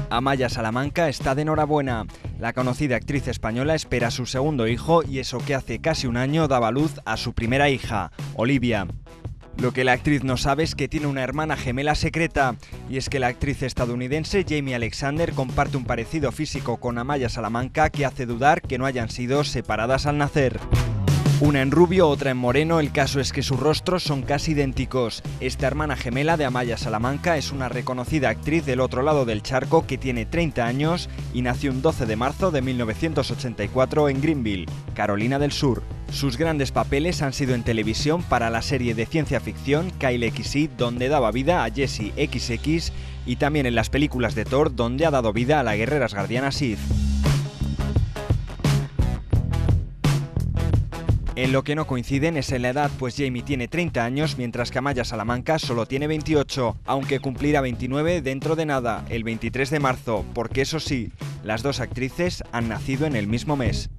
Amaya Salamanca está de enhorabuena. La conocida actriz española espera a su segundo hijo y eso que hace casi un año daba luz a su primera hija, Olivia. Lo que la actriz no sabe es que tiene una hermana gemela secreta, y es que la actriz estadounidense Jaimie Alexander comparte un parecido físico con Amaya Salamanca que hace dudar que no hayan sido separadas al nacer. Una en rubio, otra en moreno, el caso es que sus rostros son casi idénticos. Esta hermana gemela de Amaya Salamanca es una reconocida actriz del otro lado del charco que tiene 30 años y nació un 12 de marzo de 1984 en Greenville, Carolina del Sur. Sus grandes papeles han sido en televisión para la serie de ciencia ficción Kyle XY, donde daba vida a Jessie XX, y también en las películas de Thor, donde ha dado vida a la guerrera asgardiana Sif. En lo que no coinciden es en la edad, pues Jaimie tiene 30 años, mientras que Amaya Salamanca solo tiene 28, aunque cumplirá 29 dentro de nada, el 23 de marzo, porque eso sí, las dos actrices han nacido en el mismo mes.